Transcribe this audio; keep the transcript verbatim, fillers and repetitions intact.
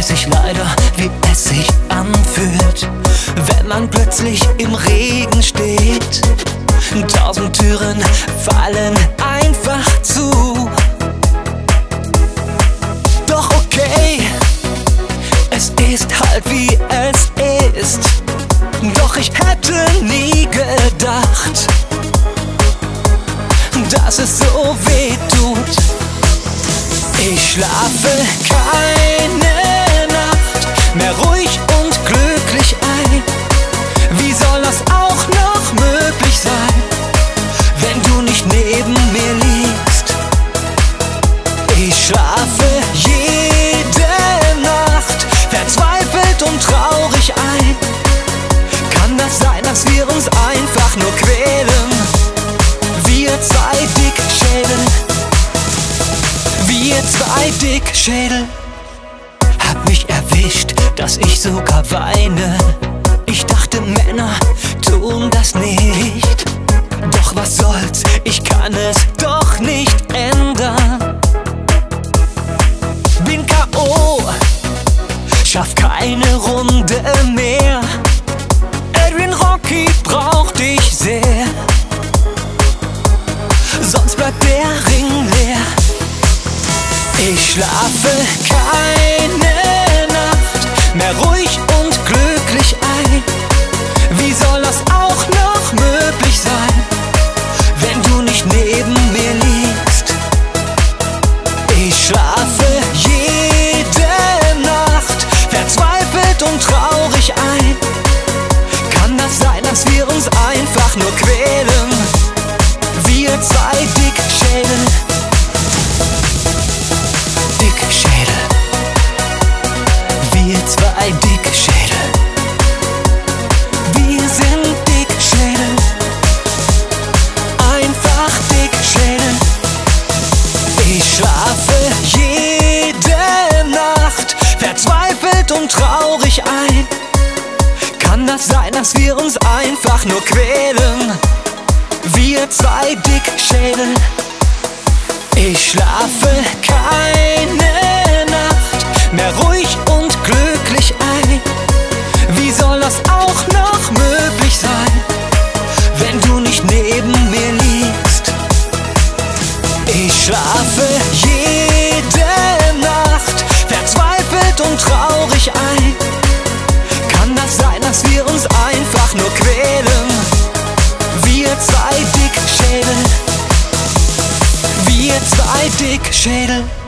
weiß ich leider, wie es sich anfühlt, wenn man plötzlich im Regen steht. Tausend Türen fallen einfach zu. Doch okay, es ist halt wie es ist. Doch ich hätte nie gedacht, dass es so weh tut. Ich schlafe keine Nacht mehr ruhig und glücklich ein. Wie soll das auch noch möglich sein, wenn du nicht neben mir liegst? Ich schlafe jede Nacht verzweifelt und traurig ein. Kann das sein, dass wir uns einfach nur quälen? Wir zwei Dickschädel, wir zwei Dickschädel. Hab mich erwischt, dass ich sogar weine. Ich dachte, Männer tun das nicht. Doch was soll's, ich kann es doch nicht ändern. Bin K O, schaff keine Runde mehr. Adrian Rocky braucht dich sehr, sonst bleibt der Ring leer. Ich schlafe keine Nacht mehr ruhig und glücklich ein. Wie soll das auch noch möglich sein, wenn du nicht neben mir liegst? Ich schlafe jede Nacht verzweifelt und traurig ein. Kann das sein, dass wir uns einfach nur quälen? Wir zwei Dickschädel, Dickschädel, wir zwei Dickschädel, wir sind Dickschädel, einfach Dickschädel. Ich schlafe jede Nacht verzweifelt und traurig ein. Kann das sein, dass wir uns einfach nur quälen? Wir zwei Dickschädel. Ich schlafe keine Nacht mehr ruhig und glücklich ein. Wie soll das auch noch möglich sein, wenn du nicht neben mir liegst? Ich schlafe jede Nacht verzweifelt und traurig ein. Kann das sein, dass wir uns einfach nur quälen? Wir zwei Dickschädel, wir zwei Dickschädel.